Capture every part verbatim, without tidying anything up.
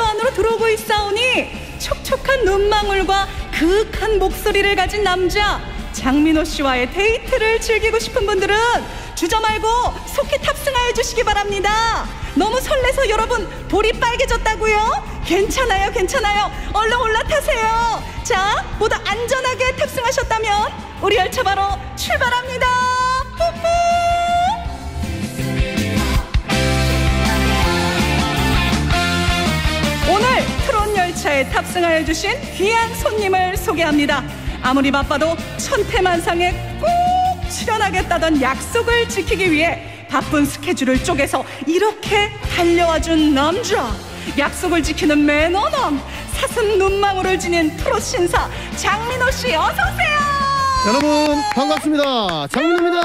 안으로 들어오고 있사오니 촉촉한 눈망울과 그윽한 목소리를 가진 남자 장민호 씨와의 데이트를 즐기고 싶은 분들은 주저 말고 속히 탑승하여 주시기 바랍니다. 너무 설레서 여러분 볼이 빨개졌다고요? 괜찮아요 괜찮아요. 얼른 올라타세요. 자, 모두 안전하게 탑승하셨다면 우리 열차 바로 출발합니다. 뽀뽀. 오늘 트롯 열차에 탑승하여 주신 귀한 손님을 소개합니다. 아무리 바빠도 천태만상에 꼭 출연하겠다던 약속을 지키기 위해 바쁜 스케줄을 쪼개서 이렇게 달려와준 남자, 약속을 지키는 매너남, 사슴 눈망울을 지닌 트롯 신사 장민호 씨, 어서 오세요. 여러분 반갑습니다. 장민호입니다.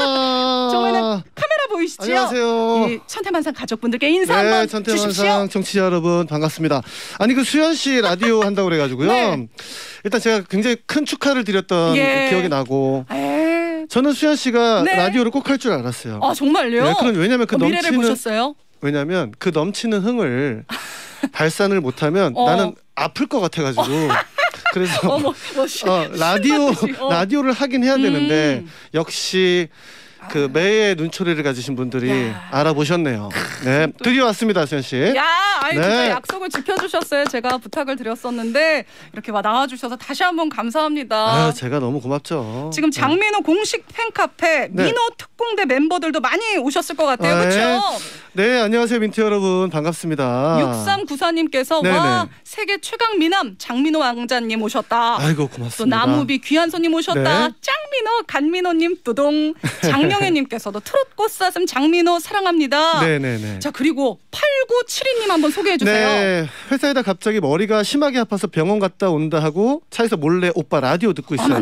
정말은 카메라 보이시죠? 안녕하세요. 이 천태만상 가족분들께 인사 네, 한번 천태만상 주십시오. 청취자 여러분 반갑습니다. 아니 그 수현 씨 라디오 한다고 그래가지고요. 네. 일단 제가 굉장히 큰 축하를 드렸던 예. 기억이 나고. 에이. 저는 수현 씨가 네. 라디오를 꼭 할 줄 알았어요. 아 정말요? 네, 그런 왜냐면 그 어, 미래를 넘치는 보셨어요? 왜냐면 그 넘치는 흥을 발산을 못하면 어. 나는 아플 것 같아가지고. 그래서 어, 뭐, 뭐, 시, 어, 라디오 어. 라디오를 하긴 해야 되는데 음. 역시 그 매의 눈초리를 가지신 분들이 야. 알아보셨네요. 네, 드디어 왔습니다, 수현 씨. 야, 아니 네. 진짜 약속을 지켜주셨어요. 제가 부탁을 드렸었는데 이렇게 와 나와주셔서 다시 한번 감사합니다. 아, 제가 너무 고맙죠. 지금 장민호 공식 팬카페 네. 민호 특공대 멤버들도 많이 오셨을 것 같아요. 네. 그렇죠? 네, 안녕하세요, 민트 여러분 반갑습니다. 육삼구사님께서 네네. 와 세계 최강 미남 장민호 왕자님 오셨다. 아이고 또 고맙습니다. 나무비 귀한 손님 오셨다. 네. 짱민호 간민호님 뚜동. 장명혜님께서도 트롯 꽃사슴 장민호 사랑합니다. 네네네. 자, 그리고 팔구칠이님 한번 소개해 주세요. 네, 회사에다 갑자기 머리가 심하게 아파서 병원 갔다 온다 하고 차에서 몰래 오빠 라디오 듣고 있어요.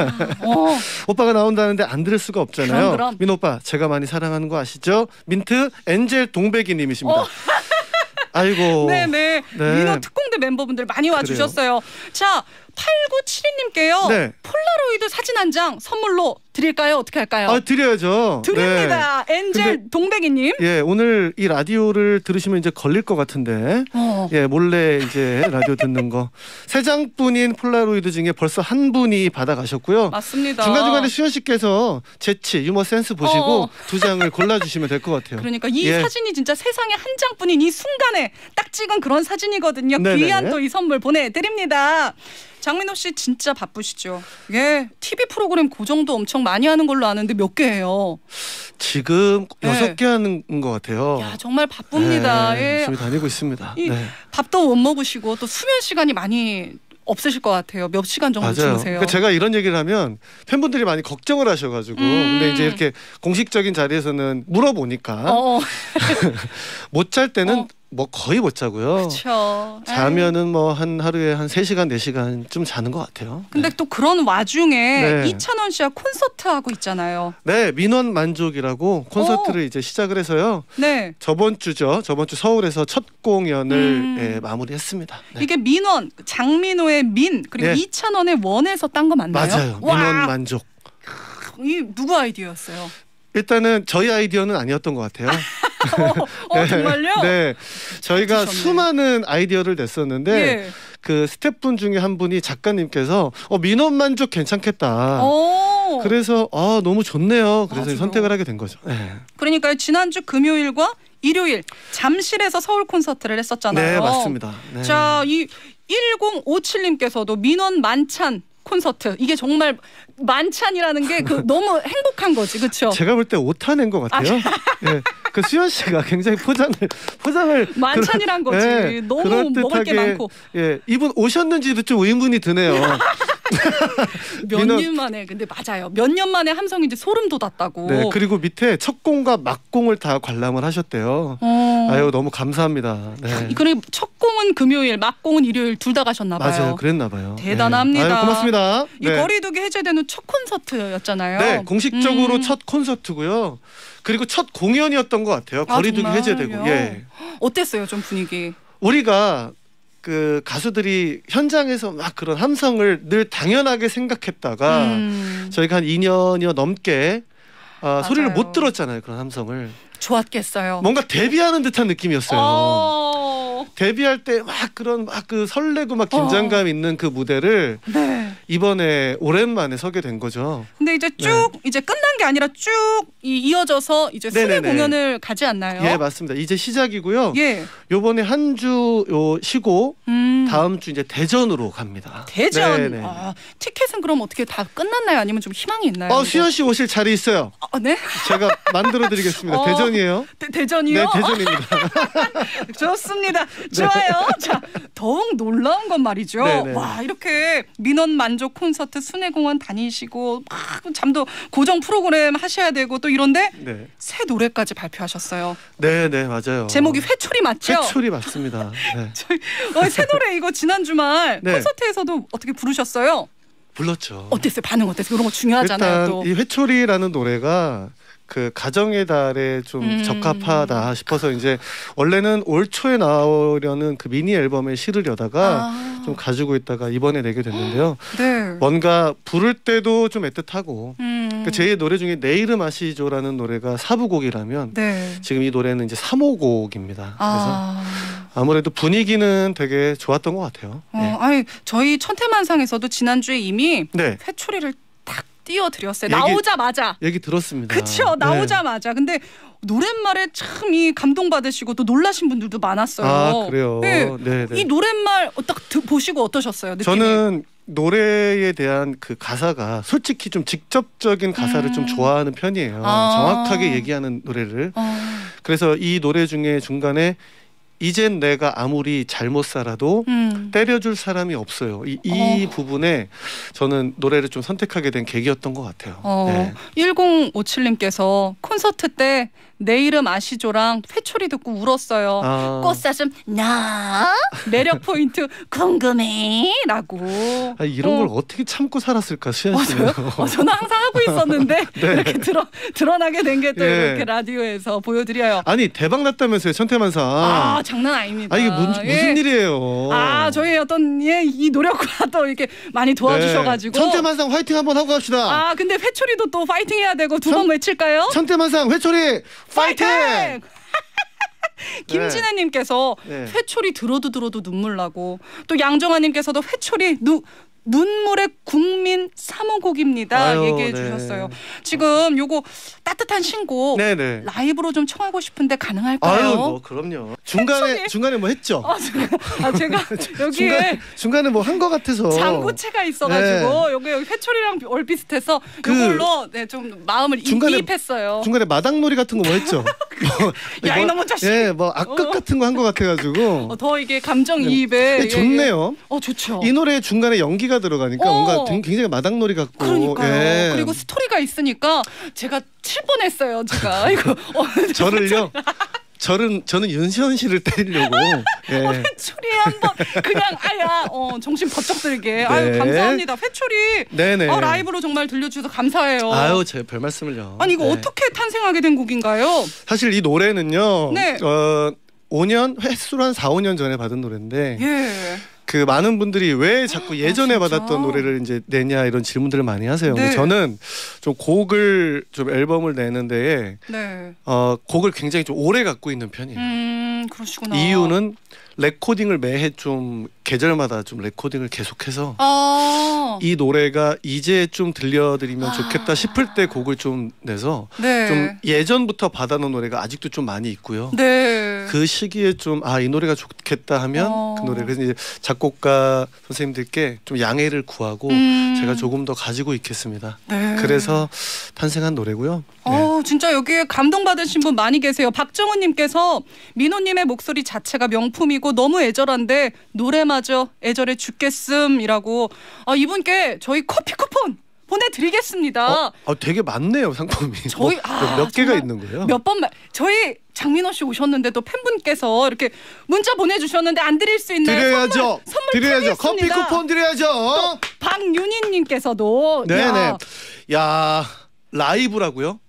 어. 오빠가 나온다는데 안 들을 수가 없잖아요. 그럼, 그럼. 민호 오빠 제가 많이 사랑하는 거 아시죠? 민트 엔젤 동백이님이십니다. 어. 아이고. 네네. 네. 민호 특공대 멤버분들 많이 와주셨어요. 자, 팔구칠이님께요. 네. 폴라로이드 사진 한 장 선물로 드릴까요? 어떻게 할까요? 아, 드려야죠. 드립니다. 네. 엔젤 근데, 동백이님. 예, 오늘 이 라디오를 들으시면 이제 걸릴 것 같은데, 어. 예, 몰래 이제 라디오 듣는 거. 세 장뿐인 폴라로이드 중에 벌써 한 분이 받아가셨고요. 맞습니다. 중간중간에 수현 씨께서 재치, 유머 센스 보시고 어. 두 장을 골라주시면 될 것 같아요. 그러니까 이 예. 사진이 진짜 세상에 한 장뿐인 이 순간에 딱 찍은 그런 사진이거든요. 네네네. 귀한 또 이 선물 보내드립니다. 장민호 씨 진짜 바쁘시죠? 예, 티비 프로그램 고정도 엄청 많이 하는 걸로 아는데 몇 개예요? 지금 네. 여섯 개 하는 것 같아요. 야, 정말 바쁩니다. 네, 예. 열심히 다니고 있습니다. 이 네. 밥도 못 먹으시고 또 수면 시간이 많이 없으실 것 같아요. 몇 시간 정도 맞아요. 주무세요? 그러니까 제가 이런 얘기를 하면 팬분들이 많이 걱정을 하셔가지고 음. 근데 이제 이렇게 공식적인 자리에서는 물어보니까 어, 못 잘 때는 어. 뭐 거의 못 자고요. 그렇죠. 자면은 뭐 한 하루에 한 세 시간 네 시간 좀 자는 것 같아요. 근데 또 그런 와중에 네. 이찬원 씨와 콘서트 하고 있잖아요. 네, 민원 만족이라고 콘서트를 이제 시작을 해서요. 네. 저번 주죠. 저번 주 서울에서 첫 공연을 음. 예, 마무리했습니다. 네. 이게 민원, 장민호의 민 그리고 네. 이찬원의 원에서 딴 거 맞나요? 맞아요. 와, 민원 만족. 이 누구 아이디어였어요? 일단은 저희 아이디어는 아니었던 것 같아요. 어, 어, 정말요? 네, 저희가 주셨네. 수많은 아이디어를 냈었는데 예. 그 스태프분 중에 한 분이 작가님께서 어, 민원 만족 괜찮겠다. 오. 그래서 아 너무 좋네요. 그래서 맞아요. 선택을 하게 된 거죠. 네, 그러니까 지난주 금요일과 일요일 잠실에서 서울 콘서트를 했었잖아요. 네 맞습니다. 네. 자, 이 일공오칠님께서도 민원 만찬 콘서트 이게 정말 만찬이라는 게 그 너무 행복한 거지, 그렇죠? 제가 볼 때 오타 낸 것 같아요. 예, 그 수현 씨가 굉장히 포장을 포장을 만찬이란 그러- 거지. 예, 너무 먹을 게 많고. 예, 이분 오셨는지도 좀 의문이 드네요. 몇 민원- 년 만에 근데 맞아요. 몇 년 만에 함성이 이제 소름 돋았다고. 네, 그리고 밑에 첫 공과 막공을 다 관람을 하셨대요. 어. 아유 너무 감사합니다. 네. 그리고 첫 공은 금요일, 막 공은 일요일 둘 다 가셨나 봐요. 맞아요, 그랬나 봐요. 대단합니다. 네. 아유, 고맙습니다. 이 네. 거리두기 해제되는 첫 콘서트였잖아요. 네, 공식적으로 음. 첫 콘서트고요. 그리고 첫 공연이었던 것 같아요. 아, 거리두기 정말요? 해제되고. 예. 어땠어요, 좀 분위기? 우리가 그 가수들이 현장에서 막 그런 함성을 늘 당연하게 생각했다가 음. 저희가 한 이 년여 넘게 어, 소리를 맞아요. 못 들었잖아요. 그런 함성을. 좋았겠어요. 뭔가 데뷔하는 듯한 느낌이었어요. 어. 맞아요. 데뷔할 때 막 그런 막 그 설레고 막 긴장감 어. 있는 그 무대를 네. 이번에 오랜만에 서게 된 거죠. 근데 이제 쭉 네. 이제 끝난 게 아니라 쭉 이어져서 이제 순회 공연을 가지 않나요? 예, 맞습니다. 이제 시작이고요. 예. 요번에 한 주 요 쉬고 음. 다음 주 이제 대전으로 갑니다. 대전. 아, 티켓은 그럼 어떻게 다 끝났나요? 아니면 좀 희망이 있나요? 어, 수현 씨 오실 자리 있어요. 어, 네? 제가 만들어 드리겠습니다. 어, 대전이에요. 대, 대전이요? 네, 대전입니다. 좋습니다. 좋아요. 네. 자, 더욱 놀라운 건 말이죠. 네네. 와, 이렇게 민원 만족 콘서트 순회공원 다니시고 막 잠도 고정 프로그램 하셔야 되고 또 이런데 네. 새 노래까지 발표하셨어요. 네, 네, 맞아요. 제목이 회초리 맞죠? 회초리 맞습니다. 네. 저희 어, 새 노래 이거 지난 주말 네. 콘서트에서도 어떻게 부르셨어요? 불렀죠. 어땠어요? 반응 어땠어요? 그런 거 중요하잖아요. 일단 또. 이 회초리라는 노래가 그 가정의 달에 좀 음. 적합하다 싶어서 이제 원래는 올 초에 나오려는 그 미니 앨범에 실으려다가 아. 좀 가지고 있다가 이번에 내게 됐는데요. 네. 뭔가 부를 때도 좀 애틋하고 음. 그러니까 제 노래 중에 내 이름 아시죠라는 노래가 사부곡이라면 네. 지금 이 노래는 이제 삼 호곡입니다. 아. 그래서 아무래도 분위기는 되게 좋았던 것 같아요. 어, 네. 아니 저희 천태만상에서도 지난주에 이미 네. 회초리를 딱 띄워드렸어요. 얘기, 나오자마자. 얘기 들었습니다. 그렇죠. 나오자마자. 네. 근데 노랫말에 참 이 감동받으시고 또 놀라신 분들도 많았어요. 아 그래요? 네. 네, 네. 이 노랫말 딱 보시고 어떠셨어요? 느낌이? 저는 노래에 대한 그 가사가 솔직히 좀 직접적인 가사를 음. 좀 좋아하는 편이에요. 아. 정확하게 얘기하는 노래를. 아. 그래서 이 노래 중에 중간에 이젠 내가 아무리 잘못 살아도 음. 때려줄 사람이 없어요. 이, 이 어. 부분에 저는 노래를 좀 선택하게 된 계기였던 것 같아요. 어. 네. 일공오칠님께서 콘서트 때 내 이름 아시죠랑 회초리 듣고 울었어요. 아. 꽃사슴 나 매력 포인트 궁금해 라고. 아, 이런 어. 걸 어떻게 참고 살았을까 수현 씨는. 어, 저는 항상 하고 있었는데 네. 이렇게 드러, 드러나게 된 게 또 예. 이렇게 라디오에서 보여드려요. 아니 대박 났다면서요 천태만상. 아 장난 아닙니다. 아 이게 무, 무슨 예. 일이에요. 아 저희 어떤 예, 이 노력과 또 이렇게 많이 도와주셔가지고. 네. 천태만상 화이팅 한번 하고 갑시다. 아 근데 회초리도 또 파이팅 해야 되고 두 번 외칠까요? 천태만상 회초리 파이팅! 파이팅! 김진애님께서 네. 회초리 들어도 들어도 눈물 나고 또 양정아님께서도 회초리 누 눈물의 국민 삼 호곡입니다. 아유, 얘기해 네. 주셨어요. 지금 요거 따뜻한 신곡 네네. 라이브로 좀 청하고 싶은데 가능할까요? 아유, 뭐 그럼요. 중간에 회초리? 중간에 뭐 했죠? 아, 제가, 아, 제가 여기에 중간에, 중간에 뭐 한 거 같아서 장구채가 있어가지고 네. 여기 여기 회초리랑 얼비슷해서 그 이걸로 네, 좀 마음을 중간에, 이입했어요. 중간에 마당놀이 같은 거 뭐 했죠? 뭐, 야 이놈의 자식. 예, 뭐 악극 어. 같은 거 한 거 같아가지고 어, 더 이게 감정 이입에 네, 좋네요. 예, 예. 어 좋죠. 이 노래 중간에 연기가 들어가니까 어. 뭔가 굉장히 마당놀이 같고 그러니까요. 예. 그리고 스토리가 있으니까 제가 칠 뻔했어요. 제가 이거 어, 저를요. 저는 저는 윤시현 씨를 때리려고 예. 어, 회초리 한번 그냥 아야 어, 정신 번쩍 들게 네. 아유 감사합니다. 회초리 네네. 어, 라이브로 정말 들려주셔서 감사해요. 아유 제 별 말씀을요. 아니 이거 네. 어떻게 탄생하게 된 곡인가요? 사실 이 노래는요. 네. 어, 오 년 횟수로 한 사, 오 년 전에 받은 노래인데 예. 그 많은 분들이 왜 자꾸 예전에 아, 받았던 노래를 이제 내냐 이런 질문들을 많이 하세요. 네. 근데 저는 좀 곡을 좀 앨범을 내는 데에 네. 어, 곡을 굉장히 좀 오래 갖고 있는 편이에요. 음, 그러시구나. 이유는 레코딩을 매해 좀 계절마다 좀 레코딩을 계속해서 아~ 이 노래가 이제 좀 들려드리면 아~ 좋겠다 싶을 때 곡을 좀 내서 네. 좀 예전부터 받아놓은 노래가 아직도 좀 많이 있고요. 네. 그 시기에 좀 아, 이 노래가 좋겠다 하면 어~ 그 노래 그래서 이제 작곡가 선생님들께 좀 양해를 구하고 음~ 제가 조금 더 가지고 있겠습니다. 네. 그래서 탄생한 노래고요. 어, 네. 진짜 여기에 감동받으신 분 많이 계세요. 박정은님께서 민호님의 목소리 자체가 명품이고 너무 애절한데 노래마저 애절해 죽겠음이라고. 아, 이분께 저희 커피 쿠폰 보내드리겠습니다. 어? 아, 되게 많네요 상품이. 저희 뭐, 아, 몇 개가 있는 거예요? 몇 번 말 저희 장민호 씨 오셨는데도 팬분께서 이렇게 문자 보내주셨는데 안 드릴 수 있나요? 드려야죠. 선물, 선물 드려야죠. 커피 쿠폰 드려야죠. 박윤희님께서도 네네. 야, 야 라이브라고요?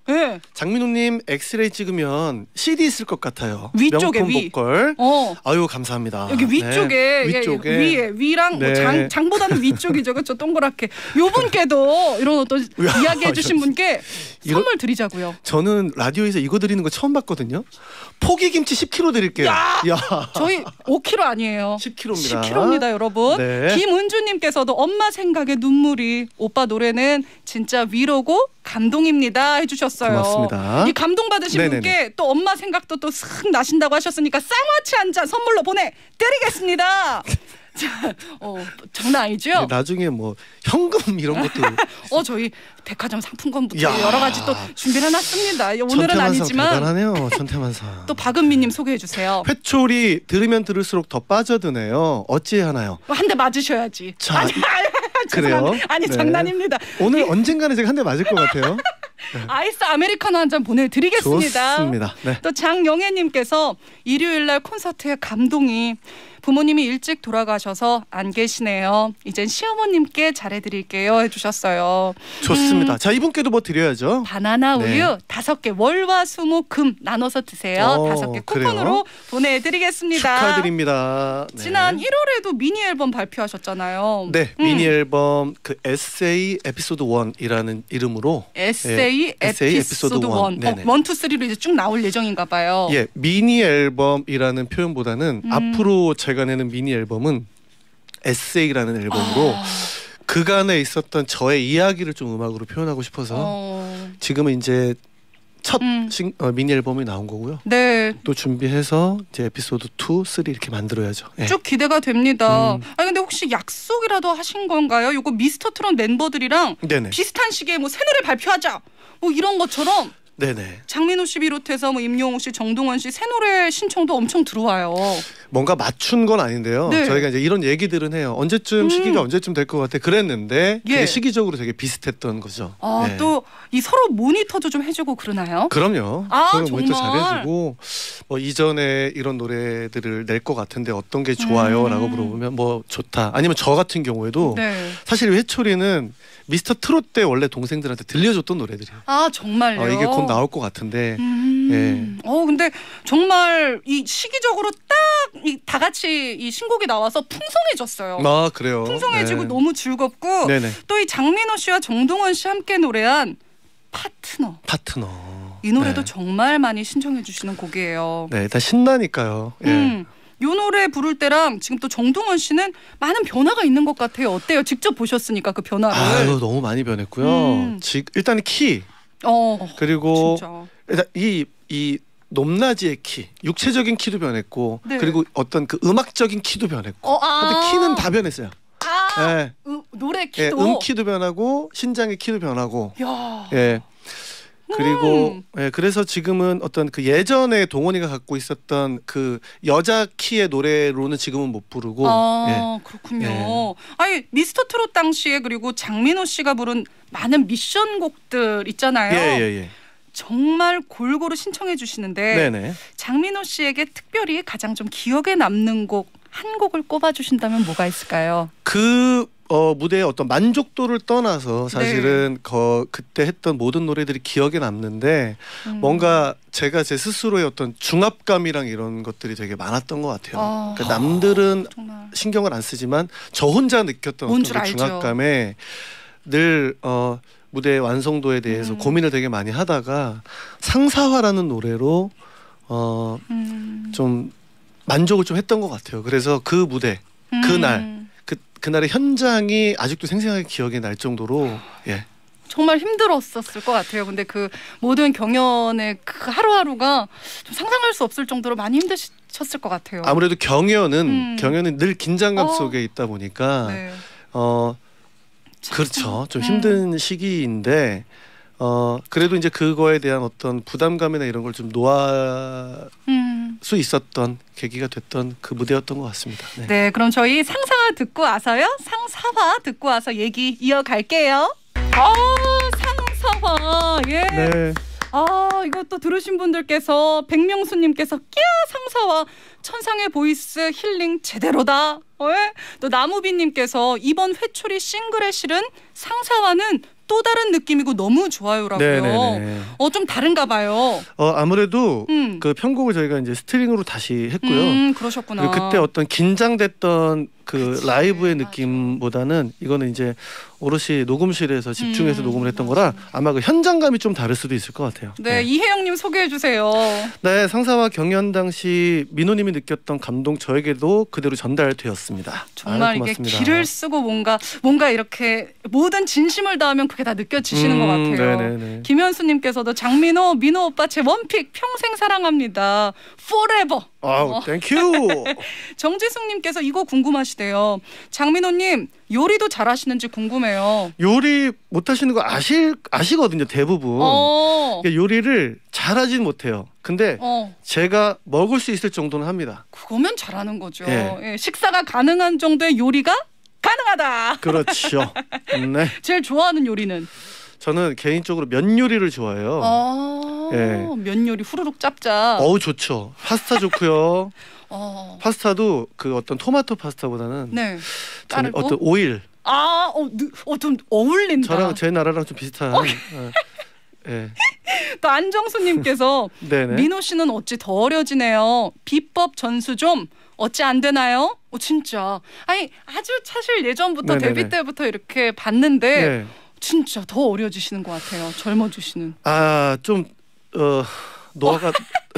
네. 장민호님 엑스레이 찍으면 씨디 있을 것 같아요. 위쪽에 명품 위. 보컬. 어. 아유 감사합니다. 여기 위쪽에, 네. 위쪽에 예, 위에 위랑 네. 뭐 장, 장보다는 위쪽이죠, 그렇죠? 동그랗게. 요 분께도 이런 어떤 이야기해주신 분께 이거, 선물 드리자고요. 저는 라디오에서 이거 드리는 거 처음 봤거든요. 포기김치 십 킬로그램 드릴게요. 야! 야. 저희 오 킬로그램 아니에요. 십 킬로그램입니다. 십 킬로그램입니다, 여러분. 네. 김은주님께서도 엄마 생각에 눈물이 오빠 노래는 진짜 위로고 감동입니다 해주셨어요. 고맙습니다. 이 감동 받으신 네네네. 분께 또 엄마 생각도 또 슥 나신다고 하셨으니까 쌍화차 한 잔 선물로 보내드리겠습니다. 자, 어, 장난 아니죠? 나중에 뭐 현금 이런 것도 어 저희 백화점 상품권부터 야. 여러 가지 또 준비를 해놨습니다. 오늘은 천태만상 아니지만 대단하네요. 천태만상. 또 박은미님 소개해 주세요. 회초리 들으면 들을수록 더 빠져드네요. 어찌하나요? 한 대 맞으셔야지. 자, 아니, 아니, 그래요? 죄송합니다. 아니 네. 장난입니다. 오늘 언젠가는 제가 한 대 맞을 것 같아요. 아이스 아메리카노 한 잔 보내드리겠습니다. 좋습니다. 네. 또 장영애님께서 일요일날 콘서트의 감동이 부모님이 일찍 돌아가셔서 안 계시네요. 이젠 시어머님께 잘해드릴게요 해주셨어요. 좋습니다. 음, 자 이분께도 뭐 드려야죠. 바나나 네. 우유 다섯 개 월화수목 금 나눠서 드세요. 어, 다섯 개 쿠폰으로 그래요? 보내드리겠습니다. 축하드립니다. 네. 지난 일월에도 미니 앨범 발표하셨잖아요. 네, 음. 미니 앨범 그 에세이 에피소드 일이라는 이름으로 에세이 예, 에세이 에피소드 에피소드 원. 일. 네네. 어, 원, 투, 쓰리로 이제 쭉 나올 예정인가 봐요. 예, 미니 앨범이라는 표현보다는 음. 앞으로 제가 내는 미니 앨범은 에세이라는 앨범으로 아. 그간에 있었던 저의 이야기를 좀 음악으로 표현하고 싶어서 어. 지금은 이제 첫 음. 신, 어, 미니 앨범이 나온 거고요. 네. 또 준비해서 이제 에피소드 이, 삼 이렇게 만들어야죠. 예. 쭉 기대가 됩니다. 음. 아니 근데 혹시 약속이라도 하신 건가요? 요거 미스터 트롯 멤버들이랑 네네. 비슷한 시기에 뭐 새 노래 발표하자. 뭐 이런 것처럼 네네. 장민호 씨 비롯해서 뭐 임영웅 씨, 정동원 씨 새 노래 신청도 엄청 들어와요. 뭔가 맞춘 건 아닌데요. 네. 저희가 이제 이런 얘기들은 해요. 언제쯤 음. 시기가 언제쯤 될 것 같아 그랬는데 예. 그게 시기적으로 되게 비슷했던 거죠. 아, 예. 또 이 서로 모니터도 좀 해주고 그러나요? 그럼요. 아, 서로 모니터 정말? 잘해주고 뭐 이전에 이런 노래들을 낼 것 같은데 어떤 게 좋아요?라고 음. 물어보면 뭐 좋다. 아니면 저 같은 경우에도 네. 사실 회초리는 미스터 트롯 때 원래 동생들한테 들려줬던 노래들이에요. 아 정말요? 어, 이게 곧 나올 것 같은데. 음. 어 근데 정말 이 시기적으로 딱 이 다 같이 이 신곡이 나와서 풍성해졌어요. 아 그래요. 풍성해지고 네. 너무 즐겁고 네네. 또 이 장민호 씨와 정동원 씨 함께 노래한 파트너. 파트너. 이 노래도 네. 정말 많이 신청해 주시는 곡이에요. 네, 일단 신나니까요. 예. 음. 요 노래 부를 때랑 지금 또 정동원 씨는 많은 변화가 있는 것 같아요. 어때요? 직접 보셨으니까 그 변화를. 아유 너무 많이 변했고요. 음. 지, 일단 키 어. 그리고 진짜. 일단 이 이 높낮이의 키, 육체적인 키도 변했고 네. 그리고 어떤 그 음악적인 키도 변했고. 어, 아. 근데 키는 다 변했어요. 아. 예. 으, 노래 예, 키도. 음 키도 변하고 신장의 키도 변하고. 야. 예. 그리고 음. 예, 그래서 지금은 어떤 그 예전에 동원이가 갖고 있었던 그 여자 키의 노래로는 지금은 못 부르고. 아 예. 그렇군요. 예. 아니 미스터 트롯 당시에 그리고 장민호 씨가 부른 많은 미션곡들 있잖아요. 예예예. 예, 정말 골고루 신청해 주시는데 네네. 장민호 씨에게 특별히 가장 좀 기억에 남는 곡 한 곡을 꼽아 주신다면 뭐가 있을까요? 그 어, 무대의 어떤 만족도를 떠나서 사실은 네. 거, 그때 했던 모든 노래들이 기억에 남는데 음. 뭔가 제가 제 스스로의 어떤 중압감이랑 이런 것들이 되게 많았던 것 같아요. 아. 그러니까 남들은 정말 신경을 안 쓰지만 저 혼자 느꼈던 뭔 어떤 줄 그 알죠. 중압감에 늘 어, 무대 완성도에 대해서 음. 고민을 되게 많이 하다가 상사화라는 노래로 어, 음. 좀 만족을 좀 했던 것 같아요. 그래서 그 무대 그날 음. 그 그날의 현장이 아직도 생생하게 기억이 날 정도로 예. 정말 힘들었었을 것 같아요. 근데 그 모든 경연의 그 하루하루가 좀 상상할 수 없을 정도로 많이 힘드셨을 것 같아요. 아무래도 경연은 음. 경연은 늘 긴장감 어. 속에 있다 보니까 네. 어 참. 그렇죠. 좀 음. 힘든 시기인데 어 그래도 이제 그거에 대한 어떤 부담감이나 이런 걸 좀 놓아 음. 수 있었던 계기가 됐던 그 무대였던 것 같습니다. 네. 네, 그럼 저희 상사화 듣고 와서요. 상사화 듣고 와서 얘기 이어갈게요. 아, 상사화. 예. 네. 아, 이것도 들으신 분들께서 백명수님께서 끼야 상사화 천상의 보이스 힐링 제대로다. 예? 또 나무비님께서 이번 회초리 싱글에 실은 상사화는 또 다른 느낌이고 너무 좋아요라고요. 네네네. 어, 좀 다른가 봐요. 어, 아무래도 음. 그 편곡을 저희가 이제 스트링으로 다시 했고요. 음, 그러셨구나. 그리고 그때 어떤 긴장됐던 그 그치, 라이브의 맞아. 느낌보다는 이거는 이제 오롯이 녹음실에서 집중해서 음, 녹음을 했던 거라 아마 그 현장감이 좀 다를 수도 있을 것 같아요. 네, 이혜영님 소개해 주세요. 네, 상사와 경연 당시 민호님이 느꼈던 감동 저에게도 그대로 전달되었습니다. 정말 아유, 이게 고맙습니다. 기를 쓰고 뭔가 뭔가 이렇게 모든 진심을 다하면 그게 다 느껴지시는 음, 것 같아요. 네네네. 김현수님께서도 장민호, 민호 오빠 제 원픽 평생 사랑합니다. Forever. 아우, 어. 땡큐. 정지숙님께서 이거 궁금하시대요. 장민호님 요리도 잘하시는지 궁금해요. 요리 못하시는 거 아실 아시거든요, 대부분. 어. 그러니까 요리를 잘하진 못해요. 근데 어. 제가 먹을 수 있을 정도는 합니다. 그거면 잘하는 거죠. 예. 예, 식사가 가능한 정도의 요리가 가능하다. 그렇죠. 네. 제일 좋아하는 요리는? 저는 개인적으로 면 요리를 좋아해요. 아, 예. 면 요리 후루룩 짭짭. 어우, 좋죠. 파스타 좋고요. 어. 파스타도 그 어떤 토마토 파스타보다는 네. 저는 다르고? 어떤 오일. 아, 어, 느- 어, 좀 어울린다. 저랑 제 나라랑 좀 비슷한. 어. 예. 또 안정수님께서 네네. 민호 씨는 어찌 더 어려지네요. 비법 전수 좀 어찌 안 되나요? 어, 진짜. 아니 아주 사실 예전부터 네네네. 데뷔 때부터 이렇게 봤는데 네. 진짜 더 어려지시는 것 같아요. 젊어지시는. 아, 좀 어, 노화가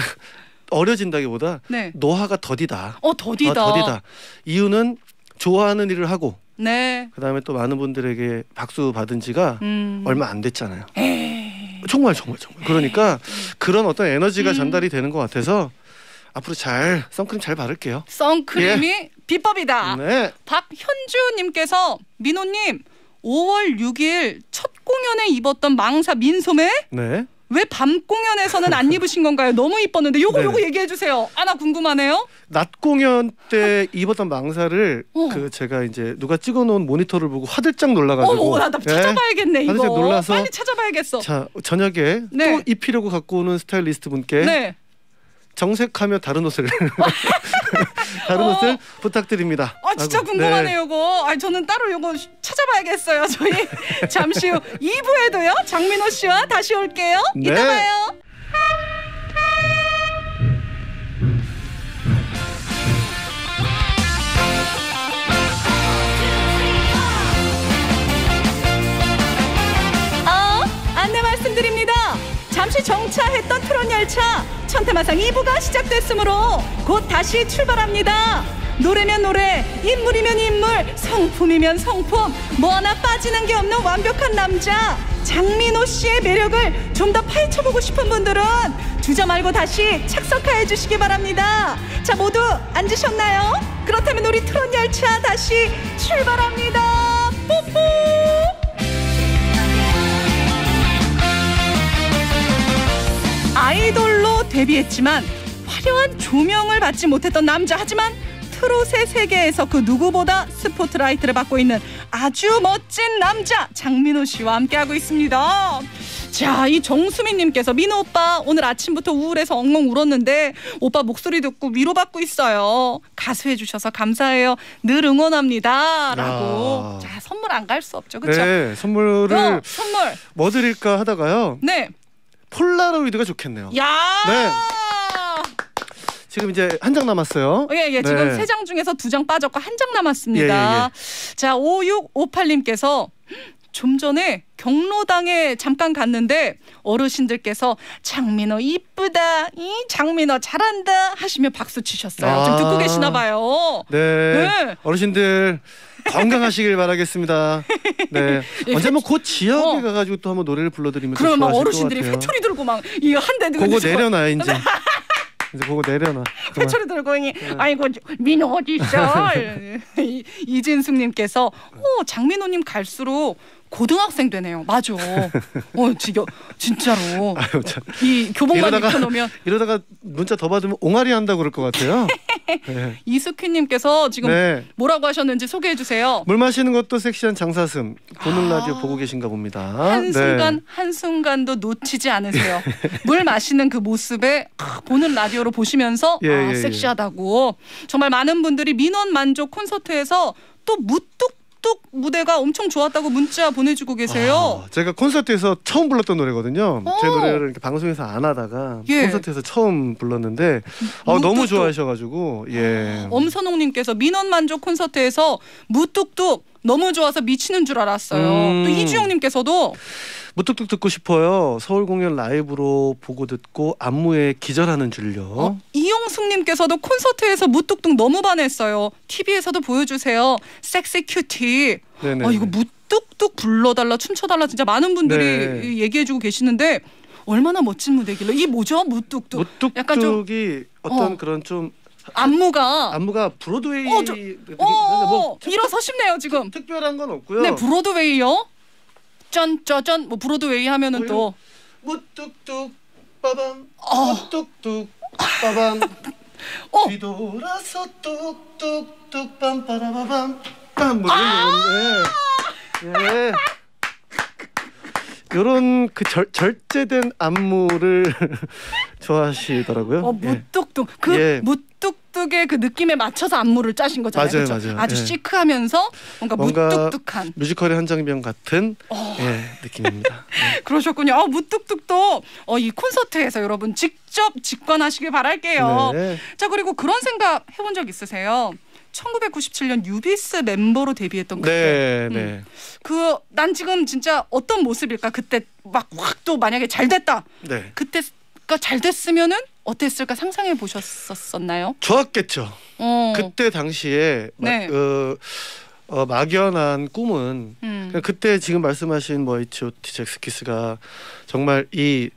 어려진다기보다 네. 노화가 더디다. 어, 더디다. 어, 더디다. 이유는 좋아하는 일을 하고 네. 그다음에 또 많은 분들에게 박수 받은 지가 음. 얼마 안 됐잖아요. 에이. 정말 정말 정말. 그러니까 그런 어떤 에너지가 음. 전달이 되는 것 같아서 앞으로 잘 선크림 잘 바를게요. 선크림이 비법이다. 네. 박현주님께서 민호님 오월 육일 첫 공연에 입었던 망사 민소매 네. 왜 밤 공연에서는 안 입으신 건가요? 너무 이뻤는데 요거 네. 요거 얘기해 주세요. 아, 나 궁금하네요. 낮 공연 때 입었던 망사를 어. 그 제가 이제 누가 찍어놓은 모니터를 보고 화들짝 놀라가지고 어머, 나, 나 찾아봐야겠네 이거. 화들짝 놀라서 빨리 찾아봐야겠어. 자, 저녁에 네. 또 입히려고 갖고 오는 스타일리스트 분께 네. 정색하며 다른 옷을 다른 어. 옷을 부탁드립니다. 아, 진짜 라고. 궁금하네요, 이거. 아, 저는 따로 이거 찾아봐야겠어요. 저희 잠시 후 이 부에도요. 장민호 씨와 다시 올게요. 네. 이따 봐요. 어, 안내 말씀드립니다. 잠시 정차했던 트롯 열차 천태마상 이 부가 시작됐으므로 곧 다시 출발합니다. 노래면 노래, 인물이면 인물, 성품이면 성품, 뭐 하나 빠지는 게 없는 완벽한 남자 장민호 씨의 매력을 좀 더 파헤쳐보고 싶은 분들은 주저 말고 다시 착석하여 주시기 바랍니다. 자, 모두 앉으셨나요? 그렇다면 우리 트롯 열차 다시 출발합니다. 뽀뽀. 아이돌로 데뷔했지만 화려한 조명을 받지 못했던 남자. 하지만 트롯의 세계에서 그 누구보다 스포트라이트를 받고 있는 아주 멋진 남자 장민호 씨와 함께하고 있습니다. 자, 이 정수민님께서 민호 오빠 오늘 아침부터 우울해서 엉엉 울었는데 오빠 목소리 듣고 위로받고 있어요. 가수해 주셔서 감사해요. 늘 응원합니다. 라고. 야. 자, 선물 안 갈 수 없죠. 그렇죠? 네, 선물을 어, 선물. 뭐 드릴까 하다가요. 네. 폴라로이드가 좋겠네요. 야. 네. 지금 이제 한 장 남았어요. 예, 예. 지금 네. 세 장 중에서 두 장 빠졌고 한 장 남았습니다. 예, 예, 자, 오육오팔님께서 좀 전에 경로당에 잠깐 갔는데 어르신들께서 장민호 이쁘다, 이 장민호 잘한다 하시며 박수 치셨어요. 아. 지금 듣고 계시나 봐요. 네. 네. 어르신들 건강하시길 바라겠습니다. 네. 예, 언제면 그 지역에 어. 가가지고 또 한번 노래를 불러드리면 또 그러면 막 좋아하실 어르신들이 것 같아요. 회초리 들고 막 이거 한 대 들고 그거 있어서 내려놔 이제. 이제 그거 내려놔. 정말. 회초리 들고 이 아이고 민호 어디 있어? 이- 이진숙님께서 어, 장민호님 갈수록 고등학생 되네요. 맞아. 어, 지겨 진짜로 아유, 참. 이 교복만 이러다가- 입혀놓으면. 이러다가 문자 더 받으면 옹알이 한다고 그럴 것 같아요. 네. 이숙희님께서 지금 네. 뭐라고 하셨는지 소개해 주세요. 물 마시는 것도 섹시한 장사슴. 보는 아. 라디오 보고 계신가 봅니다. 한 순간 네. 한 순간도 놓치지 않으세요. 물 마시는 그 모습에 아, 보는 라디오로 보시면서 예, 아, 예, 섹시하다고. 정말 많은 분들이 민원 만족 콘서트에서 또 무뚝뚝 무뚝 무대가 엄청 좋았다고 문자 보내주고 계세요. 아, 제가 콘서트에서 처음 불렀던 노래거든요. 오. 제 노래를 이렇게 방송에서 안 하다가 예. 콘서트에서 처음 불렀는데 어, 너무 좋아하셔가지고 예. 엄선홍님께서 민원만족 콘서트에서 무뚝뚝 너무 좋아서 미치는 줄 알았어요. 음. 또 이주영님께서도 무뚝뚝 듣고 싶어요. 서울 공연 라이브로 보고 듣고 안무에 기절하는 줄요. 어, 이용숙님께서도 콘서트에서 무뚝뚝 너무 반했어요. 티비에서도 보여주세요. 섹시 큐티. 네네. 어, 이거 무뚝뚝 불러달라 춤춰달라 진짜 많은 분들이 네. 얘기해주고 계시는데 얼마나 멋진 무대길래 이게 뭐죠? 무뚝뚝. 약간 좀 무뚝뚝이 어떤 어. 그런 좀 안무가 안무가 브로드웨이 어, 저- 어, 뭐 특, 일어서 싶네요 지금. 특별한 건 없고요. 네, 브로드웨이요. 짠짜짠 뭐 브로드웨이 하면은 또 무뚝뚝 빠밤 어. 무뚝뚝 빠밤 어. 뒤돌아서 뚝뚝뚝 빰빠라바밤 빰뭐 이런 거. 예. 요런 그 절, 절제된 안무를 좋아하시더라고요. 어, 무뚝뚝 그 예. 무뚝뚝의 그 느낌에 맞춰서 안무를 짜신 거잖아요. 맞아요, 그렇죠? 맞아요. 아주 예. 시크하면서 뭔가, 뭔가 무뚝뚝한. 뮤지컬의 한 장면 같은 어. 예, 느낌입니다. 예. 그러셨군요. 어, 무뚝뚝도 어, 이 콘서트에서 여러분 직접 직관하시길 바랄게요. 네. 자, 그리고 그런 생각 해본 적 있으세요? 천구백구십칠 년 유비스 member로 데뷔했던 그때. 네, 네. 그 난 지금 진짜 어떤 모습일까? 그때 막 확 또 만약에 잘 됐다. 네. 그때가 잘 됐으면은 어땠을까 상상해 보셨었나요? 좋았겠죠. 어. 그때 당시에 네. 막, 어, 어, 막연한 꿈은 음. 그냥 그때 지금 말씀하신 뭐 에이치 오 티 잭스키스가 정말 이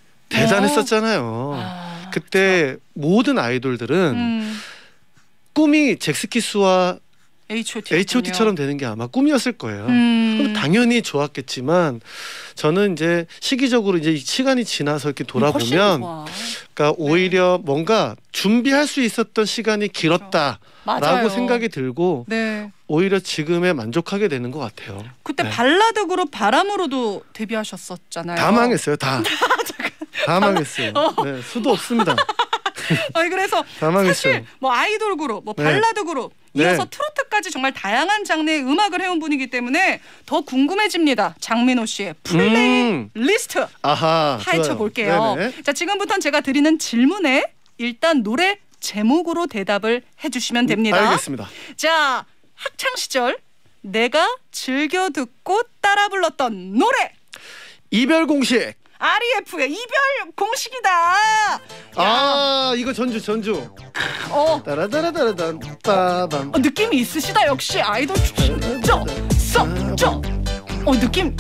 대단했었잖아요. 아, 그때 모든 아이돌들은 음. 꿈이 잭스키스와 에이치 오 티 에이치 오 티처럼 되는 게 아마 꿈이었을 거예요. 음. 그럼 당연히 좋았겠지만 저는 이제 시기적으로 이제 시간이 지나서 이렇게 훨씬 돌아보면 좋아. 그러니까 오히려 뭔가 준비할 수 있었던 시간이 길었다라고 맞아요. 생각이 들고 네. 오히려 지금에 만족하게 되는 것 같아요. 그때 네. 발라드 그룹 바람으로도 데뷔하셨었잖아요. 다 망했어요. 다. 다 망했어요. 네, 수도 없습니다. 아니 그래서 다 망했어요. 사실 뭐 아이돌 그룹, 뭐 네. 발라드 그룹 이어서 네. 트로트까지 정말 다양한 장르의 음악을 해온 분이기 때문에 더 궁금해집니다. 장민호 씨의 플레이 음. 리스트 아하. 파헤쳐 좋아요. 볼게요. 네네. 자, 지금부터는 제가 드리는 질문에 일단 노래 제목으로 대답을 해주시면 됩니다. 알겠습니다. 자, 학창 시절 내가 즐겨 듣고 따라 불렀던 노래 이별 공식. 알이에프의 이별 공식이다. 야, 아 이거 전주 전주. 어, 따라따라따라단 빠밤. 어, 느낌이 있으시다. 역시 아이돌 출신이죠. 썩죠. 어, 느낌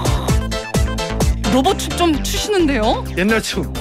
로봇 춤 좀 추시는데요. 옛날 춤.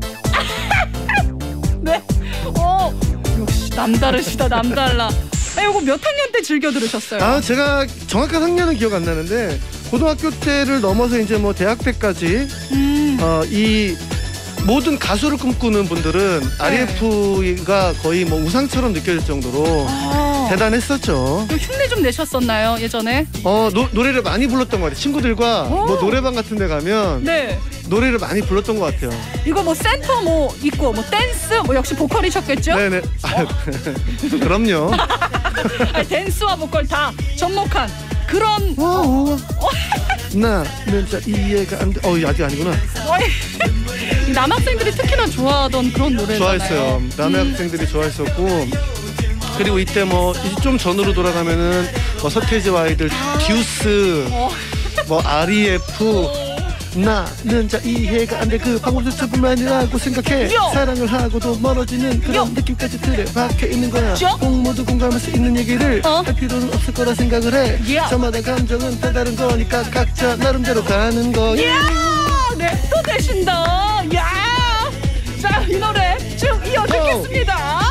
네. 어, 역시 남다르시다. 남달라. 아, 이거 몇 학년 때 즐겨 들으셨어요? 아 제가 정확한 학년은 기억 안 나는데 고등학교 때를 넘어서 이제 뭐 대학 때까지 음. 어, 이 모든 가수를 꿈꾸는 분들은 네. 알이에프가 거의 뭐 우상처럼 느껴질 정도로 아, 대단했었죠. 그 흉내 좀 내셨었나요 예전에? 어 노, 노래를 많이 불렀던 것 같아요. 친구들과 오. 뭐 노래방 같은 데 가면 네. 노래를 많이 불렀던 것 같아요. 이거 뭐 센터 뭐 있고 뭐 댄스 뭐 역시 보컬이셨겠죠? 네네. 아, 그럼요. 아니, 댄스와 보컬 다 접목한 그런 오, 나는 자 이해가 안 돼. 어 아직 아니구나. 어이, 남학생들이 특히나 좋아하던 그런 노래잖아요. 좋아했어요. 남의 음. 학생들이 좋아했었고 그리고 이때 뭐 좀 전으로 돌아가면은 뭐 서태지와 아이들 듀스 어. 뭐 알이에프 나는 자 이해가 안 돼 그 방법조차뿐만이라고 생각해 요! 사랑을 하고도 멀어지는 그런 요! 느낌까지 틀에 박혀 있는 거야 죠? 꼭 모두 공감할 수 있는 얘기를 어? 할 필요는 없을 거라 생각을 해 요! 저마다 감정은 다 다른 거니까 각자 나름대로 가는 거야 이야, 네, 또 되신다. 야, 자, 이 노래 쭉 이어 듣겠습니다.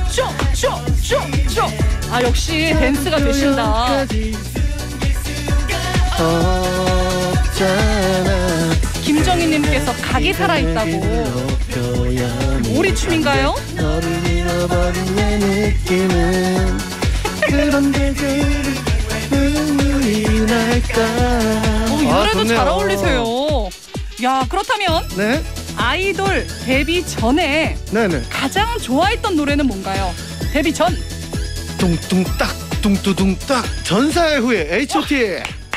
쇼쇼쇼쇼. 아, 역시 댄스가 되신다. 없잖아. 김정희님께서 각이 살아있다고. 오리춤인가요? 너를 잃어버린 내 느낌은 그런데 눈물이 날까. 어, 이 아, 노래도 좋네요. 잘 어울리세요. 야, 그렇다면 네, 아이돌 데뷔 전에 네네. 가장 좋아했던 노래는 뭔가요? 데뷔 전. 뚱뚱딱 뚱뚜둥 딱 전사의 후예 에이치 오 티.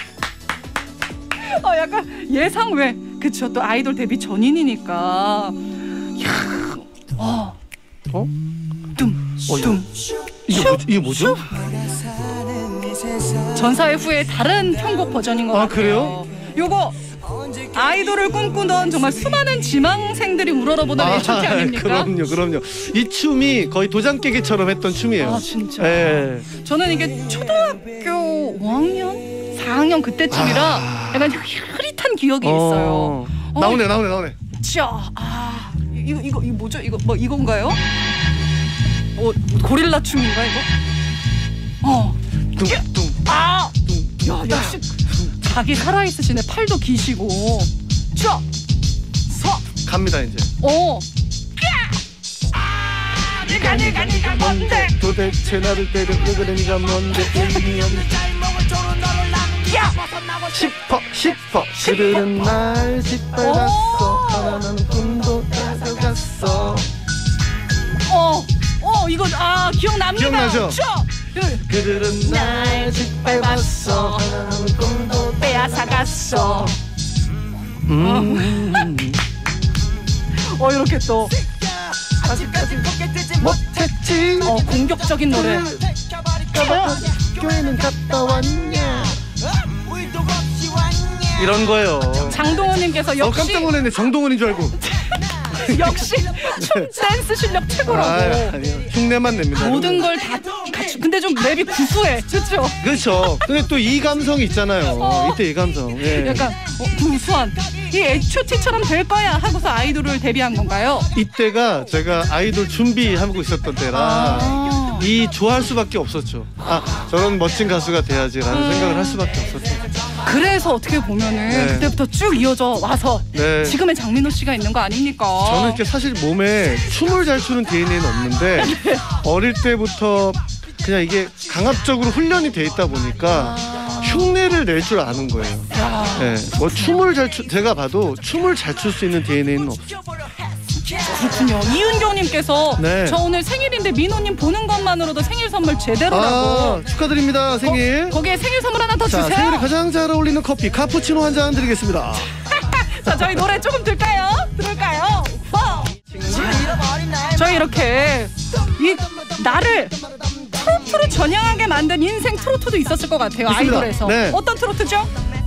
어 약간 예상 외. 그쵸, 또 아이돌 데뷔 전인이니까. 야, 어, 어? dum 어, dum. 이게 뭐지? 이게 뭐죠? 전사의 후예 다른 편곡 버전인 것 아, 같아요. 그래요? 요거 아이돌을 꿈꾸던 정말 수많은 지망생들이 우러러보던 에이치 오 티 아닙니까? 그럼요, 그럼요. 이 춤이 거의 도장 깨기처럼 했던 춤이에요. 아 진짜. 예. 저는 이게 초등학교 오 학년, 사 학년 그때쯤이라 아. 약간 흐릿한 기억이 있어요. 어. 나오네, 나오네, 나오네. 자, 아 이거 이거 이거 뭐죠? 이거 뭐 이건가요? 어 고릴라 춤인가 이거? 어. 뚱뚱. 아, 야 역시 자기 살아 있으시네. 팔도 기시고. 자, 서. 갑니다 이제. 어. 아, 네가 네가 네가 뭔데? 도대체 나를 때려 왜 그래 네가 뭔데? 의미 없는 야, 싶어 싶어 그들은 날 짓밟았어. 하나는 꿈도 가져갔어. 어, 어 이거 아 기억납니다. 기억나죠? 자, 그들은 날 짓밟았어. 하나는 꿈도 빼앗아갔어. 음. 어 이렇게 또 아직까지 못했지. 어, 공격적인 노래. 교회는 갔다 왔냐? 이런 거요. 장동원님께서 어 역시 깜짝 놀랐네. 정동원인 줄 알고. 역시 춤 댄스 실력 최고라고. 아, 아니요. 흉내만 냅니다. 모든 걸 다 갖추. 근데 좀 랩이 구수해, 그렇죠? 그렇죠. 근데 또 이 감성이 있잖아요. 어. 이때 이 감성. 예. 약간 어, 구수한 이 에이치 오 티처럼 될 거야 하고서 아이돌을 데뷔한 건가요? 이때가 제가 아이돌 준비하고 있었던 때라 아. 이 좋아할 수밖에 없었죠. 아 저런 멋진 가수가 돼야지라는 음. 생각을 할 수밖에 없었죠. 그래서 어떻게 보면은 네. 그때부터 쭉 이어져 와서 네. 지금의 장민호 씨가 있는 거 아닙니까? 저는 이렇게 사실 몸에 춤을 잘 추는 디엔에이는 없는데 네. 어릴 때부터 그냥 이게 강압적으로 훈련이 돼 있다 보니까 아. 흉내를 낼 줄 아는 거예요. 야. 네, 뭐 춤을 잘 추, 제가 봐도 춤을 잘 출 수 있는 디엔에이는 없어요. 그렇군요. 이은경님께서 네. 저 오늘 생일인데 민호님 보는 것만으로도 생일 선물 제대로라고. 아, 축하드립니다 생일. 거, 거기에 생일 선물 하나 더 자, 주세요. 생일에 가장 잘 어울리는 커피 카푸치노 한 잔 드리겠습니다. 자, 저희 노래 조금 들까요? 들을까요? 와. 저희 이렇게 이 나를 트로트로 전향하게 만든 인생 트로트도 있었을 것 같아요. 있습니다. 아이돌에서. 네. 어떤 트로트죠?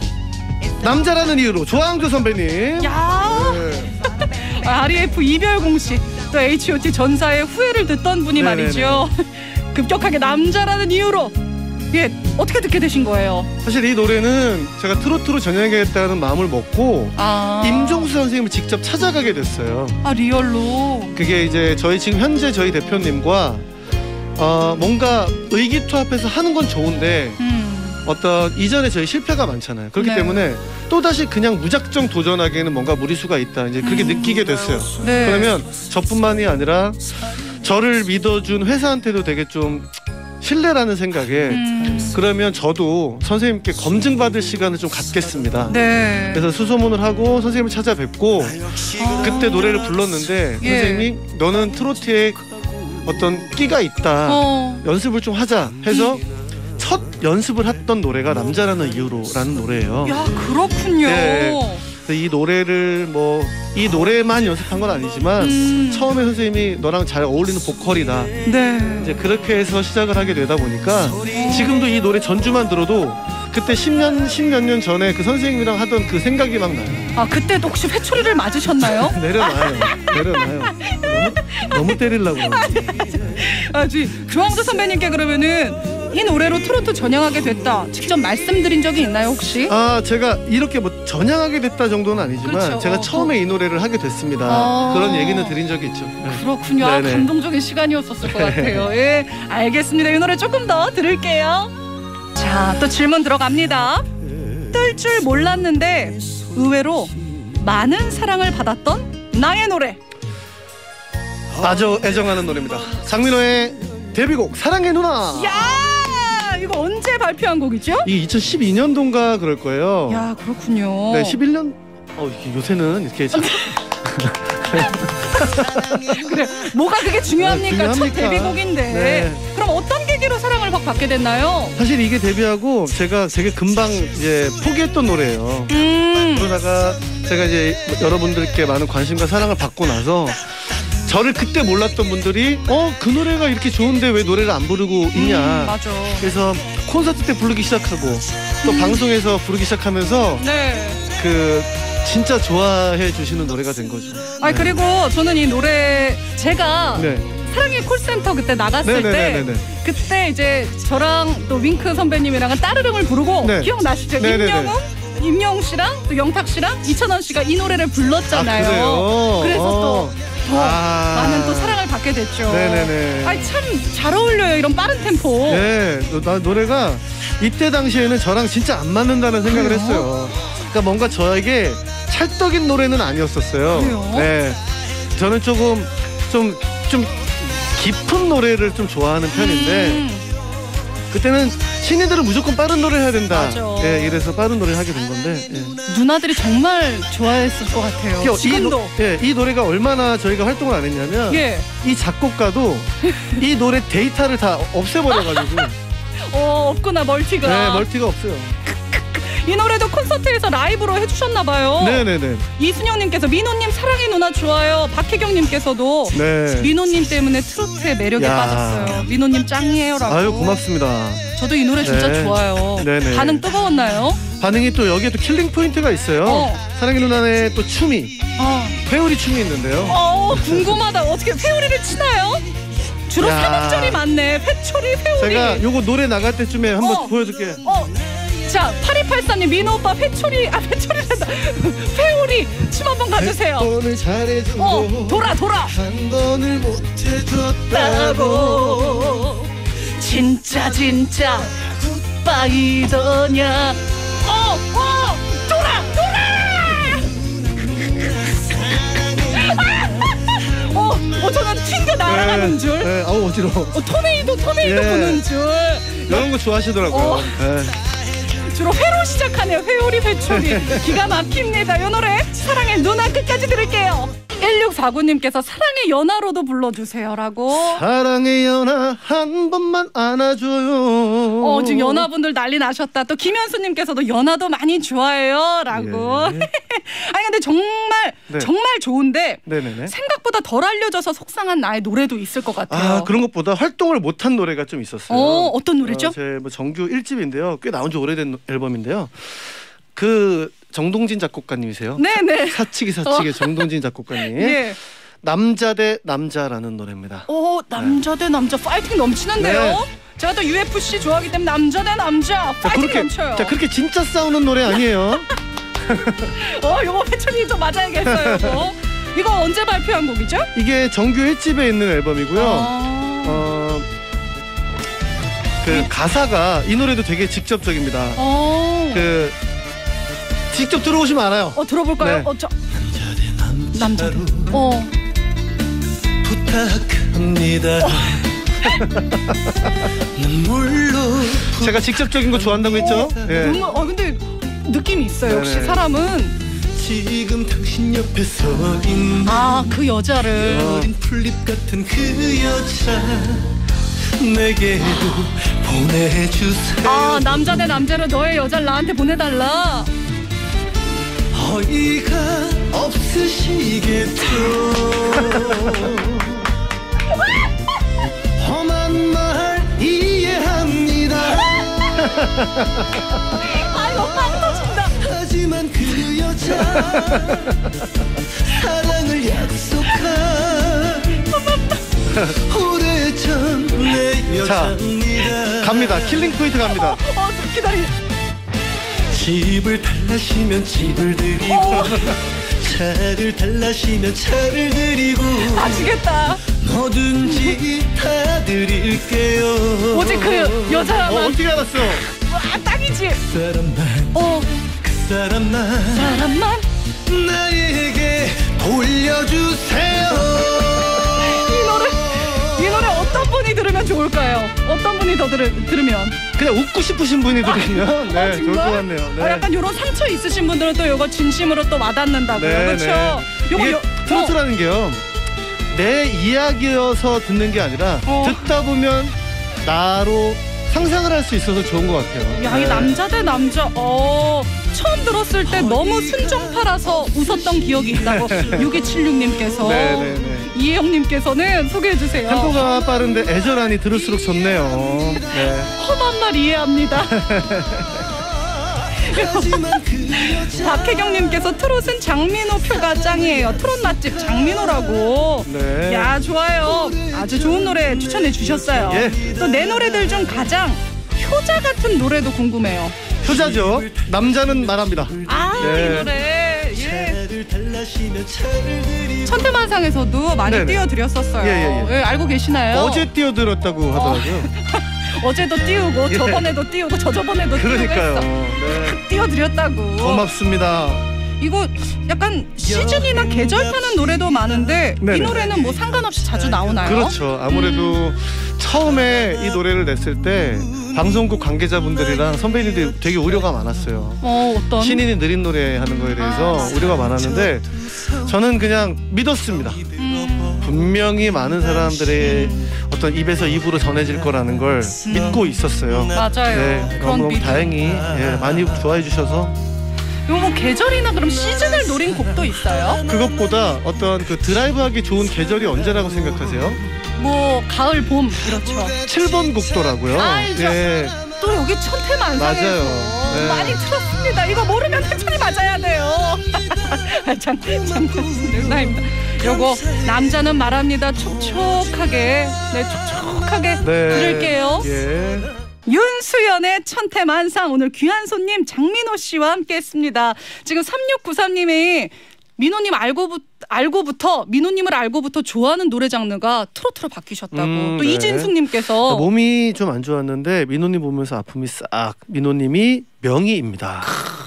남자라는 이유로 조항조 선배님. 야. 네. 알이에프 이별 공식 또 에이치 오 티 전사의 후회를 듣던 분이 네네네. 말이죠. 급격하게 남자라는 이유로 예 어떻게 듣게 되신 거예요? 사실 이 노래는 제가 트로트로 전향하겠다는 마음을 먹고 아, 임종수 선생님을 직접 찾아가게 됐어요. 아 리얼로. 그게 이제 저희 지금 현재 저희 대표님과 어, 뭔가 의기투합해서 하는 건 좋은데 음. 어떤 이전에 저희 실패가 많잖아요. 그렇기 네. 때문에 또 다시 그냥 무작정 도전하기에는 뭔가 무리수가 있다. 이제 그렇게 음. 느끼게 됐어요. 네. 그러면 저뿐만이 아니라 저를 믿어준 회사한테도 되게 좀 신뢰라는 생각에 음. 그러면 저도 선생님께 검증받을 시간을 좀 갖겠습니다. 네. 그래서 수소문을 하고 선생님을 찾아뵙고 아. 그때 노래를 불렀는데 예. 선생님이 너는 트로트에 어떤 끼가 있다. 어. 연습을 좀 하자 해서 첫 연습을 했던 노래가 남자라는 이유로라는 노래예요. 야 그렇군요. 네. 근데 이 노래를 뭐 이 노래만 연습한 건 아니지만 음. 처음에 선생님이 너랑 잘 어울리는 보컬이다. 네. 이제 그렇게 해서 시작을 하게 되다 보니까 지금도 이 노래 전주만 들어도 그때 십 년, 십몇 년 전에 그 선생님이랑 하던 그 생각이 막 나요. 아 그때도 혹시 회초리를 맞으셨나요? 내려놔요. 내려놔요. 너무, 너무 때리려고. 아, 지 조항조 선배님께 그러면은 이 노래로 트로트 전향하게 됐다. 직접 말씀드린 적이 있나요 혹시? 아 제가 이렇게 뭐 전향하게 됐다 정도는 아니지만 그렇죠. 제가 어, 처음에 이 노래를 하게 됐습니다. 아. 그런 얘기는 드린 적이 있죠. 네. 그렇군요. 아, 네네. 감동적인 시간이었었을 것 같아요. 예, 알겠습니다. 이 노래 조금 더 들을게요. 자, 또 질문 들어갑니다. 뜰 줄 몰랐는데 의외로 많은 사랑을 받았던 나의 노래. 아주 애정하는 노래입니다. 장민호의 데뷔곡 사랑의 누나. 야, 이거 언제 발표한 곡이죠? 이 이천십이 년도인가 그럴 거예요. 야, 그렇군요. 네, 십일 년. 어, 이게 요새는 이렇게 참... 그래, 뭐가 그게 중요합니까? 네, 첫 중요합니까? 데뷔곡인데. 네. 그럼 어떤 게 시기로 사랑을 확 받게 됐나요? 사실 이게 데뷔하고 제가 되게 금방 이제 포기했던 노래예요. 음. 그러다가 제가 이제 여러분들께 많은 관심과 사랑을 받고 나서 저를 그때 몰랐던 분들이 어, 그 노래가 이렇게 좋은데 왜 노래를 안 부르고 있냐. 음, 맞아. 그래서 콘서트 때 부르기 시작하고 또 음. 방송에서 부르기 시작하면서 네. 그 진짜 좋아해 주시는 노래가 된 거죠. 아 네. 그리고 저는 이 노래 제가 네. 사랑의 콜센터 그때 나갔을 네네네네네. 때 그때 이제 저랑 또 윙크 선배님이랑은 따르릉을 부르고 네. 기억나시죠? 네네네. 임영웅, 임영웅 씨랑 또 영탁 씨랑 이찬원 씨가 이 노래를 불렀잖아요. 아, 그래요? 그래서 어. 또 더 아. 많은 또 사랑을 받게 됐죠. 네네네. 아니 참 잘 어울려요 이런 빠른 템포. 네, 나 노래가 이때 당시에는 저랑 진짜 안 맞는다는 생각을 그래요? 했어요. 그러니까 뭔가 저에게 찰떡인 노래는 아니었었어요. 그래요? 네, 저는 조금 좀 좀 깊은 노래를 좀 좋아하는 편인데 음. 그때는 신인들은 무조건 빠른 노래 해야 된다. 맞아. 예, 이래서 빠른 노래 하게 된 건데. 예. 누나들이 정말 좋아했을 것 같아요. 이, 지금도. 노, 예, 이 노래가 얼마나 저희가 활동을 안 했냐면 예. 이 작곡가도 이 노래 데이터를 다 없애버려가지고 어 없구나 멀티가. 네, 멀티가 없어요. 이 노래도 콘서트에서 라이브로 해주셨나봐요. 네네네. 이순영님께서 민호님 사랑의 누나 좋아요. 박혜경님께서도 네. 민호님 때문에 트로트의 매력에 야. 빠졌어요. 민호님 짱이에요라고. 아유, 고맙습니다. 저도 이 노래 진짜 네. 좋아요. 네네. 반응 뜨거웠나요? 반응이 또 여기에 또 킬링 포인트가 있어요. 어. 사랑의 누나의 또 춤이 어, 회오리 춤이 있는데요. 어 궁금하다. 어떻게 회오리를 치나요? 주로 야. 삼음절이 많네. 회초리 회오리. 제가 요거 노래 나갈 때쯤에 한번 어. 보여줄게요. 어. 자, 팔이팔사님 민호 오빠 회초리 아 회초리란다. 회오리 춤 한번 가주세요. 오늘 잘해주고 어, 돌아 돌아. 한 번을 못해줬다고 따고 진짜 진짜 굿바이더냐. 어, 어, 돌아 돌아. 어, 어 저는 튕겨 날아가는 줄. 네, 아우 어지러워. 어, 토네이도 토네이도 예. 보는 줄. 이런 거 좋아하시더라고요. 어. 네. 주로 회로 시작하네요. 회오리 회초리. 기가 막힙니다. 이 노래 사랑의 누나 끝까지 들을게요. 일육사구님께서 사랑의 연하로도 불러주세요라고. 사랑의 연하 한 번만 안아줘요. 어 지금 연하분들 난리 나셨다. 또 김현수님께서도 연하도 많이 좋아해요라고. 예. 아니 근데 정말 네. 정말 좋은데 네네네. 생각보다 덜 알려져서 속상한 나의 노래도 있을 것 같아요. 아, 그런 것보다 활동을 못한 노래가 좀 있었어요. 어 어떤 노래죠? 어, 제 뭐 정규 일 집인데요. 꽤 나온 지 오래된 앨범인데요. 그 정동진 작곡가님이세요. 네네. 사치기 사치기 정동진 작곡가님. 예. 남자 대 남자라는 노래입니다. 오 남자 대 남자 파이팅 넘치는데요. 네. 제가 또 유에프씨 좋아하기 때문에 남자 대 남자 자, 파이팅 그렇게 넘쳐요. 자 그렇게 진짜 싸우는 노래 아니에요. 어 요거 회초리 좀 맞아야겠어요. 이거. 이거 언제 발표한 곡이죠? 이게 정규 일 집에 있는 앨범이고요. 아. 어, 그 가사가 이 노래도 되게 직접적입니다. 어. 그 직접 들어오시면 알아요. 어 들어볼까요? 네. 어 저. 남자. 어. 부탁합니다. 눈물로 제가 직접적인 거 좋아한다고 했죠? 예. 음악, 어 근데 느낌이 있어요. 역시 네네. 사람은 지금 당신 옆에 서 있는 아 그 여자를 어린 풀잎 같은 그 여자 내게로 보내주세요. 아 남자 대 남자로 너의 여자를 나한테 보내달라. 어이가 없으시겠죠. 험한 말 이해합니다. 아이고 빵 터진다. 하지만 그 여자 사랑을 약속한 오래전 내 자, 여자입니다. 갑니다. 킬링 포인트 갑니다. 어 기다리. 집을 달라시면 집을 드리고 어. 차를 달라시면 차를 드리고 아시겠다. 뭐든지 다 드릴게요. 오직 그 어, 여자만 어떻게 알았어? 와 딱이지. 그 사람만 어 그 사람만 사람만 나에게 돌려주세요. 이 노래 이 노래 어떤 분이 들으면 좋을까요? 어떤 분이 더 들으, 들으면? 그냥 웃고 싶으신 분이 들으시면 네, 아, 좋을 것 같네요. 네. 어, 약간 이런 상처 있으신 분들은 또 이거 진심으로 또 와닿는다고요. 네, 그렇죠? 네. 요거 이게 요- 트로트라는 게요. 내 이야기여서 듣는 게 아니라 어. 듣다 보면 나로 상상을 할 수 있어서 좋은 것 같아요. 야, 이 네. 남자 대 남자. 어, 처음 들었을 때 너무 순정파라서 웃었던 기억이 있다고 육이칠육님께서. 네네네. 이혜영님께서는 소개해주세요. 템포가 빠른데 애절하니 들을수록 좋네요. 네. 험한 말 이해합니다. 박혜경님께서 트롯은 장민호 표가 짱이에요. 트롯 맛집 장민호라고. 네. 야, 좋아요. 아주 좋은 노래 추천해 주셨어요. 예. 또 내 노래들 중 가장 효자 같은 노래도 궁금해요. 효자죠. 남자는 말합니다. 아, 네. 이 노래. 예. 천태만상에서도 많이 네네. 띄워드렸었어요. 예, 예, 예. 예, 알고 계시나요? 어제 띄워들었다고 하더라고요. 어제도 띄우고 예. 저번에도 띄우고 저저번에도 그러니까요. 띄우고 했어. 네. 띄워드렸다고. 고맙습니다. 이거 약간 시즌이나 계절 타는 노래도 많은데 네네. 이 노래는 뭐 상관없이 자주 나오나요? 그렇죠. 아무래도 음. 처음에 이 노래를 냈을 때 방송국 관계자분들이랑 선배님들이 되게 우려가 많았어요. 어, 어떤? 신인이 느린 노래 하는 거에 대해서 아. 우려가 많았는데 저는 그냥 믿었습니다. 음. 분명히 많은 사람들의 어떤 입에서 입으로 전해질 거라는 걸 믿고 있었어요. 맞아요. 네, 그런 너무 믿음. 다행히 예, 많이 좋아해 주셔서. 이거 뭐 계절이나 그럼 시즌을 노린 곡도 있어요? 그것보다 어떤 그 드라이브하기 좋은 계절이 언제라고 생각하세요? 뭐 가을, 봄 이렇죠. 칠 번 국도라고요. 알죠. 예. 또 여기 천태만상에서 맞아요. 네. 많이 틀었습니다. 이거 모르면 해철이 맞아야 돼요. 아, 참, 참, 농담입니다. 요거 남자는 말합니다. 촉촉하게, 네, 촉촉하게 네. 들을게요. 예. 윤수연의 천태만상, 오늘 귀한 손님 장민호 씨와 함께했습니다. 지금 삼육구삼님이 민호님 알고부, 알고부터 민호님을 알고부터 좋아하는 노래 장르가 트로트로 바뀌셨다고. 음, 또 네. 이진숙님께서 몸이 좀 안 좋았는데 민호님 보면서 아픔이 싹. 민호님이 명의입니다.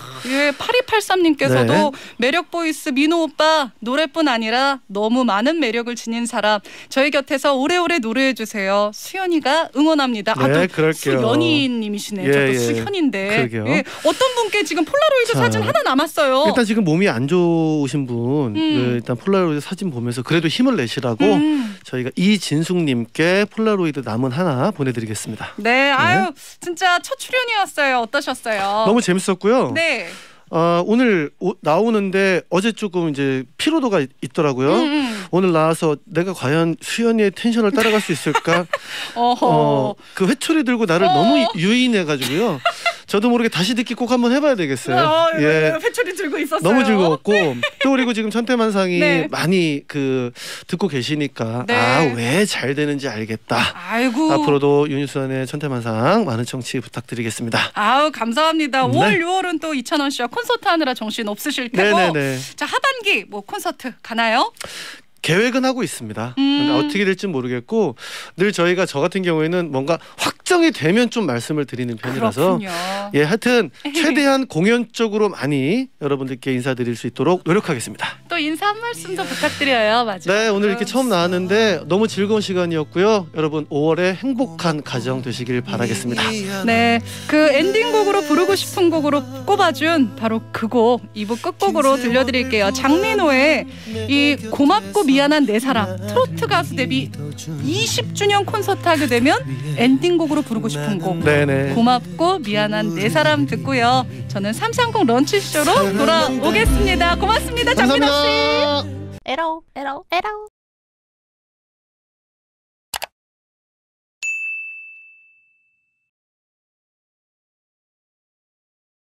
예, 팔이팔삼님께서도 네. 매력 보이스 민호 오빠 노래뿐 아니라 너무 많은 매력을 지닌 사람 저희 곁에서 오래오래 노래해 주세요. 수연이가 응원합니다. 아, 네, 또 그럴게요. 수연이님이시네요. 예, 저도 예. 수현인데. 그러게요. 예, 어떤 분께 지금 폴라로이드 자, 사진 하나 남았어요. 일단 지금 몸이 안 좋으신 분 그 일단 폴라로이드 사진 보면서 그래도 힘을 내시라고 음. 저희가 이진숙님께 폴라로이드 남은 하나 보내드리겠습니다. 네, 아유 진짜 첫 출연이었어요. 어떠셨어요? 너무 재밌었고요. 네. 어, 오늘 오, 나오는데 어제 조금 이제 피로도가 있, 있더라고요. 음, 음. 오늘 나와서 내가 과연 수연이의 텐션을 따라갈 수 있을까? 어허. 어, 그 회초리 들고 나를 어. 너무 유인해가지고요. 저도 모르게 다시 듣기 꼭 한번 해봐야 되겠어요. 어, 예. 회초리 들고 있었어요. 너무 즐거웠고 또 그리고 지금 천태만상이 네. 많이 그 듣고 계시니까 네. 아 왜 잘 되는지 알겠다. 아이고. 앞으로도 윤수연의 천태만상 많은 청취 부탁드리겠습니다. 아우 감사합니다. 네. 오월, 유월은 또 이찬원 씨와 콘서트 하느라 정신 없으실 테고. 네네네. 자, 하반기 뭐 콘서트 가나요? 계획은 하고 있습니다. 음. 근데 어떻게 될지 모르겠고 늘 저희가 저 같은 경우에는 뭔가 확정이 되면 좀 말씀을 드리는 편이라서 그렇군요. 예 하여튼 최대한 공연적으로 많이 여러분들께 인사드릴 수 있도록 노력하겠습니다. 또 인사 한 말씀 더 부탁드려요. 맞아요. 네 오늘 이렇게 처음 나왔는데 너무 즐거운 시간이었고요. 여러분 오월에 행복한 가정 되시길 바라겠습니다. 네, 그 엔딩곡으로 부르고 싶은 곡으로 꼽아준 바로 그 곡 이 부 끝곡으로 들려드릴게요. 장민호의 이 고맙고 미안한 내 사랑 트로트 가수 데뷔 이십 주년 콘서트 하게 되면 엔딩곡으로 부르고 싶은 곡 네네. 고맙고 미안한 내 사람 듣고요. 저는 삼삼공 런치쇼로 돌아오겠습니다. 고맙습니다. 장민호 씨. 감사합니다. 에러 에러 에러